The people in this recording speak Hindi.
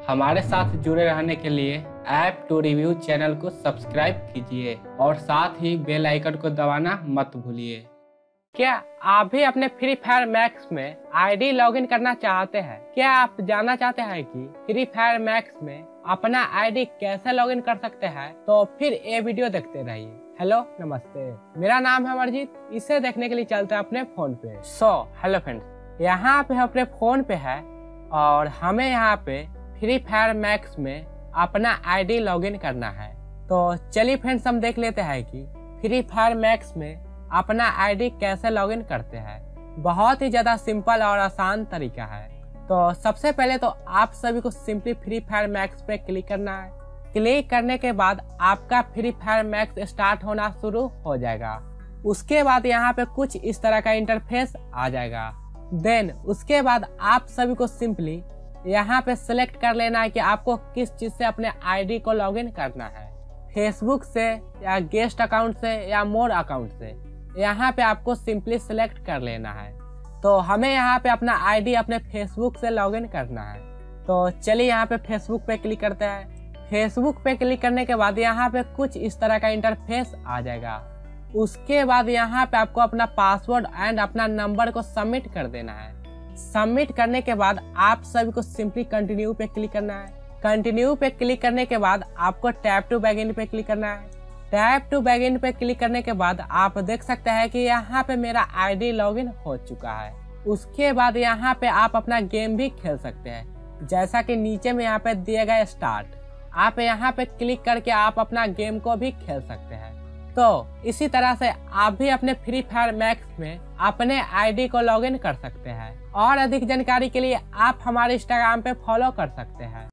हमारे साथ जुड़े रहने के लिए ऐप टू रिव्यू चैनल को सब्सक्राइब कीजिए और साथ ही बेल आइकन को दबाना मत भूलिए। क्या आप भी अपने फ्री फायर मैक्स में आईडी लॉगिन करना चाहते हैं? क्या आप जानना चाहते हैं कि फ्री फायर मैक्स में अपना आईडी कैसे लॉगिन कर सकते हैं? तो फिर ये वीडियो देखते रहिए। हेलो नमस्ते, मेरा नाम है अमरजीत। इसे देखने के लिए चलते हैं अपने फोन पे। हेलो फ्रेंड्स, यहाँ पे अपने फोन पे है और हमें यहाँ पे फ्री फायर मैक्स में अपना आईडी लॉगिन करना है। तो चलिए फ्रेंड्स, हम देख लेते हैं कि फ्री फायर मैक्स में अपना आईडी कैसे लॉगिन करते हैं। बहुत ही ज्यादा सिंपल और आसान तरीका है। तो सबसे पहले तो आप सभी को सिंपली फ्री फायर मैक्स पे क्लिक करना है। क्लिक करने के बाद आपका फ्री फायर मैक्स स्टार्ट होना शुरू हो जाएगा। उसके बाद यहाँ पे कुछ इस तरह का इंटरफेस आ जाएगा। देन उसके बाद आप सभी को सिंपली यहाँ पे सिलेक्ट कर लेना है कि आपको किस चीज से अपने आईडी को लॉगिन करना है। फेसबुक से या गेस्ट अकाउंट से या मोर अकाउंट से, यहाँ पे आपको सिंपली सिलेक्ट कर लेना है। तो हमें यहाँ पे अपना आईडी अपने फेसबुक से लॉगिन करना है। तो चलिए यहाँ पे फेसबुक पे क्लिक करते हैं। फेसबुक पे क्लिक करने के बाद यहाँ पे कुछ इस तरह का इंटरफेस आ जाएगा। उसके बाद यहाँ पे आपको अपना पासवर्ड एंड अपना नंबर को सबमिट कर देना है। सबमिट करने के बाद आप सभी को सिंपली कंटिन्यू पे क्लिक करना है। कंटिन्यू पे क्लिक करने के बाद आपको टैप टू बैगिन पे क्लिक करना है। टैप टू बैगिन पे क्लिक करने के बाद आप देख सकते हैं कि यहाँ पे मेरा आईडी लॉगिन हो चुका है। उसके बाद यहाँ पे आप अपना गेम भी खेल सकते हैं, जैसा कि नीचे में यहाँ पे दिया गया स्टार्ट। आप यहाँ पे क्लिक करके आप अपना गेम को भी खेल सकते हैं। तो इसी तरह से आप भी अपने फ्री फायर मैक्स में अपने आईडी को लॉगिन कर सकते हैं। और अधिक जानकारी के लिए आप हमारे इंस्टाग्राम पे फॉलो कर सकते हैं।